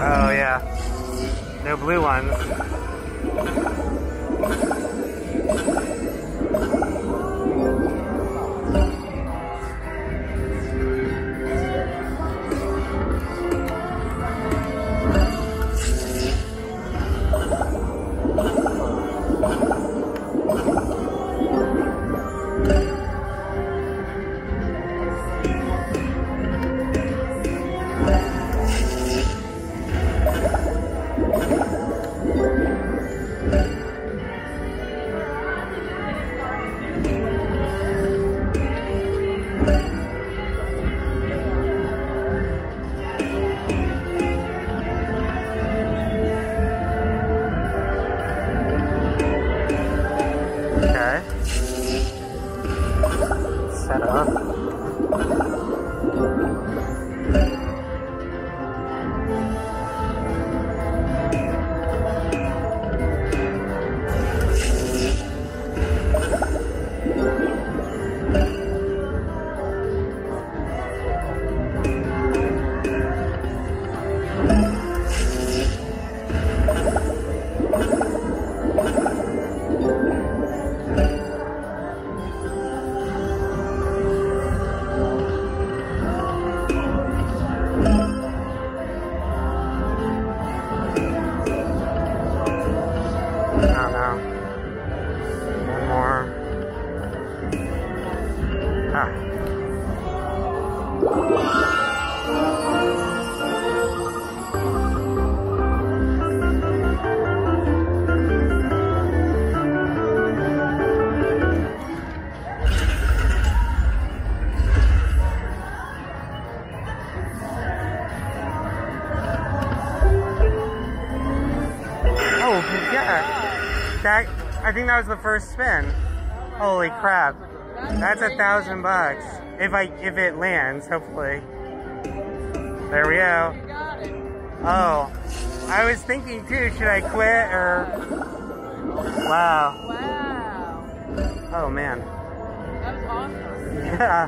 Oh yeah. No blue ones. Okay. Set up. I think that was the first spin. Holy crap. That's $1,000. If it lands, hopefully. There we go. Oh. I was thinking too, should I quit or wow. Oh man. That was awesome. Yeah.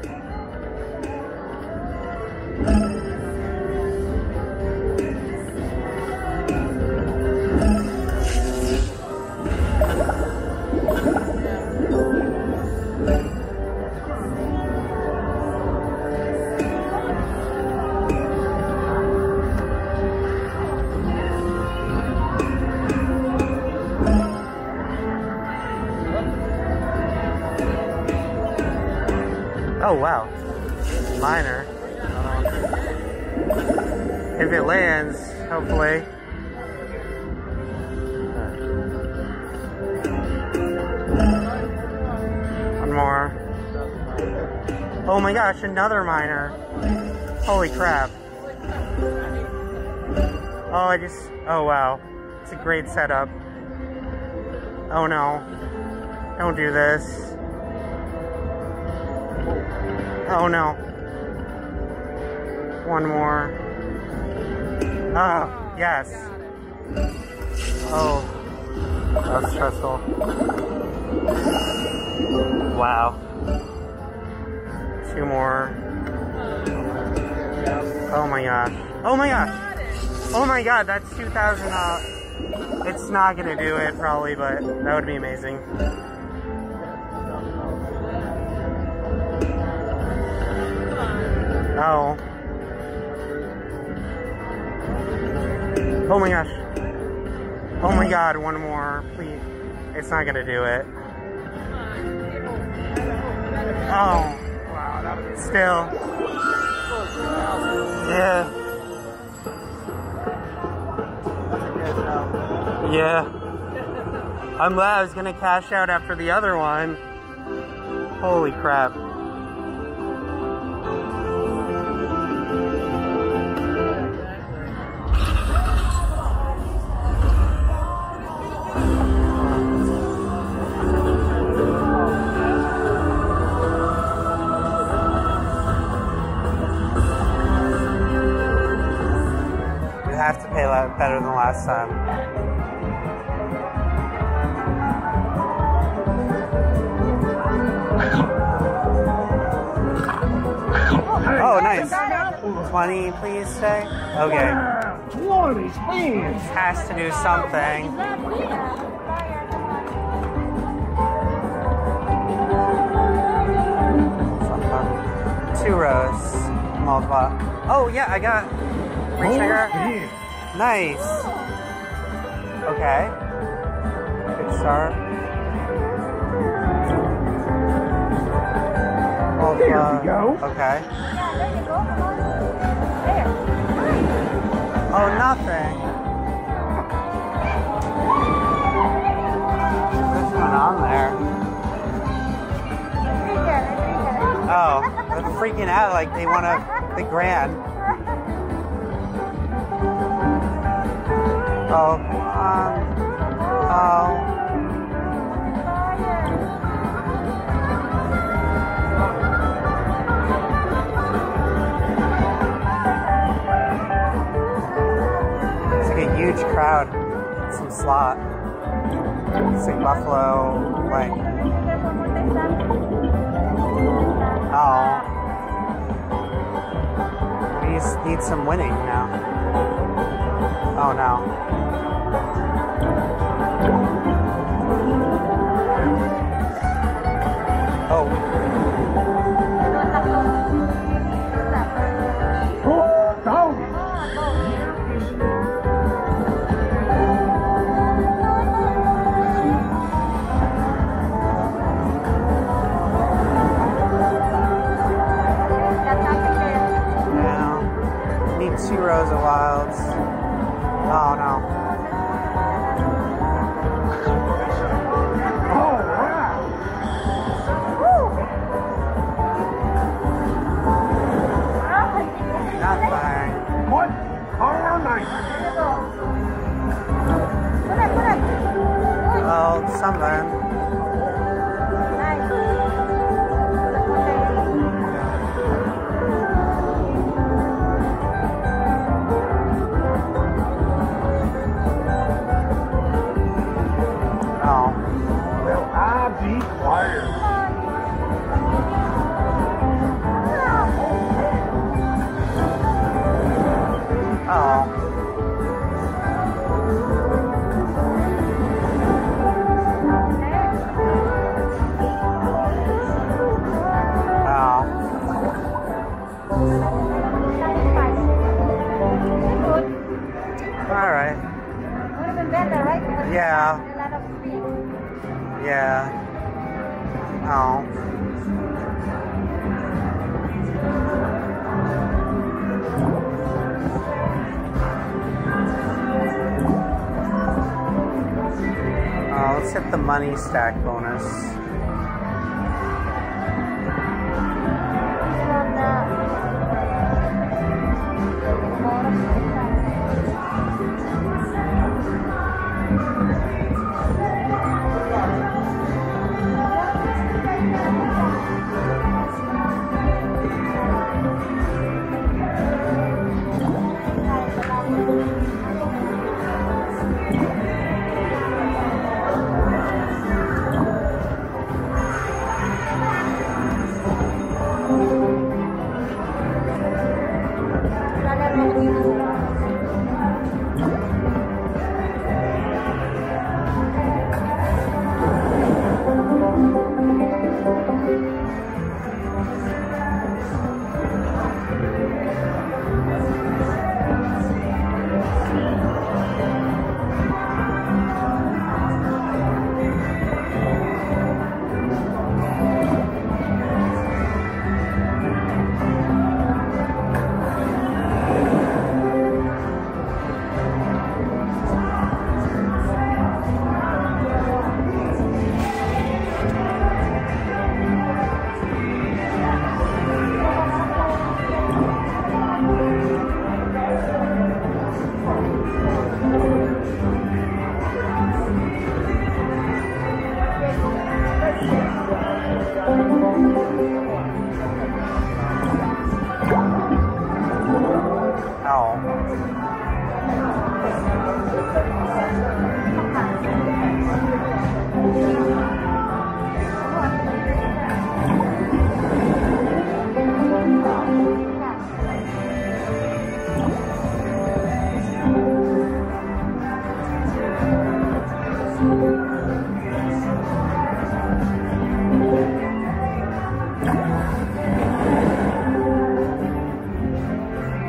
Oh wow, minor. If it lands, hopefully. One more. Oh my gosh, another minor. Holy crap. Oh wow. It's a great setup. Oh no. Don't do this. Oh no. One more. Oh, yes. Oh. That was stressful. Wow. Two more. Oh my gosh. Oh my gosh. Oh my god, that's $2,000. It's not gonna do it probably, but that would be amazing. Oh. Oh my gosh. Oh my god, one more, please. It's not gonna do it. Oh. Wow, that was still. Yeah. Yeah. I'm glad I was gonna cash out after the other one. Holy crap. Have to pay better than last time. Oh, nice. 20, please say. Okay. What is this? Has to do something. Two rows. Multiply. Oh yeah, I got free sugar. Nice. Okay. Good start. There we go. Okay. Yeah, there you go. Come on. There. Oh, nothing. What's going on there? Oh, they're freaking out like they want the grand. Oh, oh. It's like a huge crowd. Some slot. It's like Buffalo, like. Oh. We just need some winning now. Oh no. Oh. Two rows of wilds. Oh no. All right. Nothing. What? All right. Oh, something. Be quiet. Oh. All right. Would have been better, right? Because Yeah. a lot of speed. Yeah. Oh. Let's hit the money stack bonus.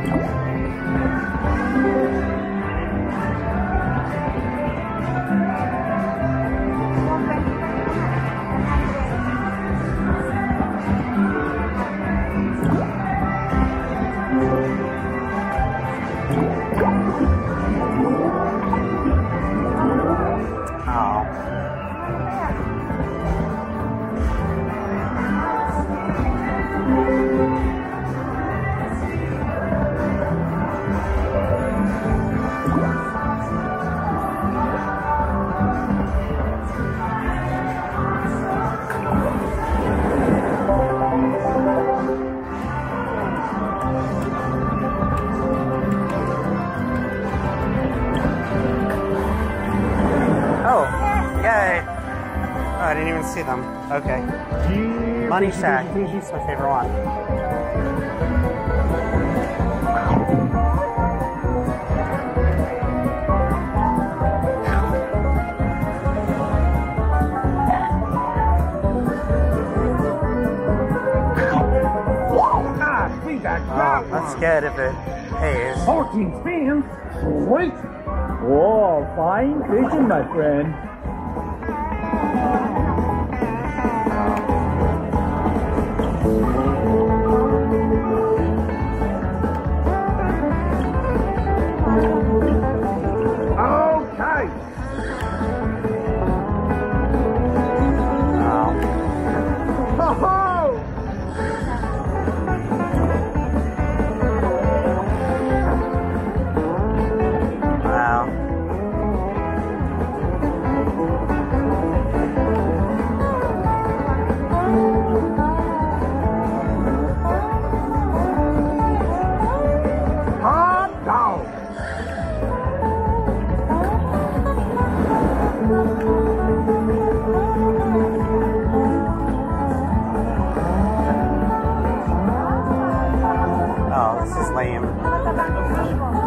I didn't even see them. Okay. Money Shack. That's my favorite one. I think I got That's one. good if it pays. 14 spins. Sweet. Oh, fine fishing, my friend. Okay. Ho ho! Wow. Hot dog. Oh, this is lame.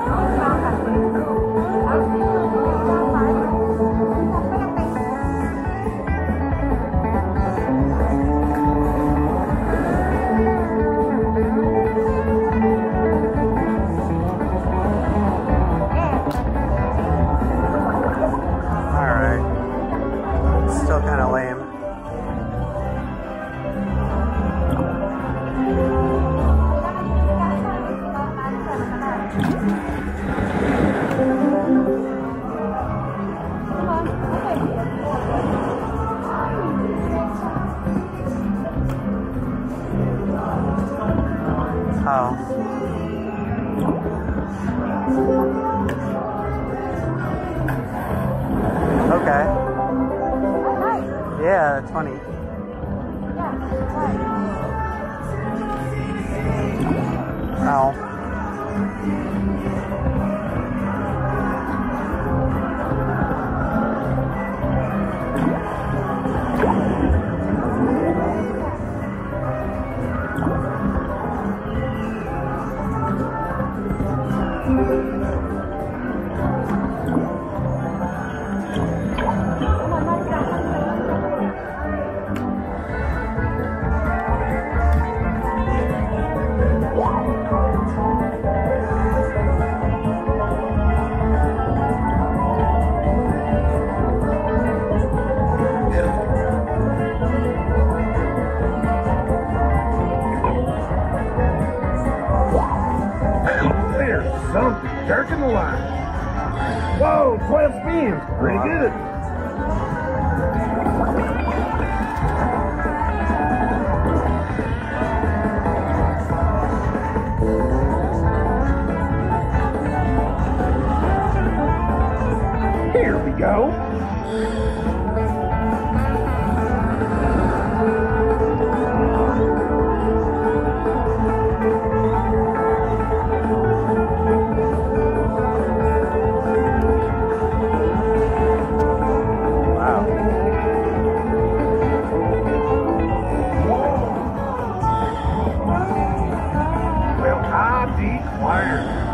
Alright. Still kind of lame. Oh. Okay. Yeah, 20. Oh. There's something jerking the line. Whoa, 12 spins. Pretty good. Here we go. Well, I declare.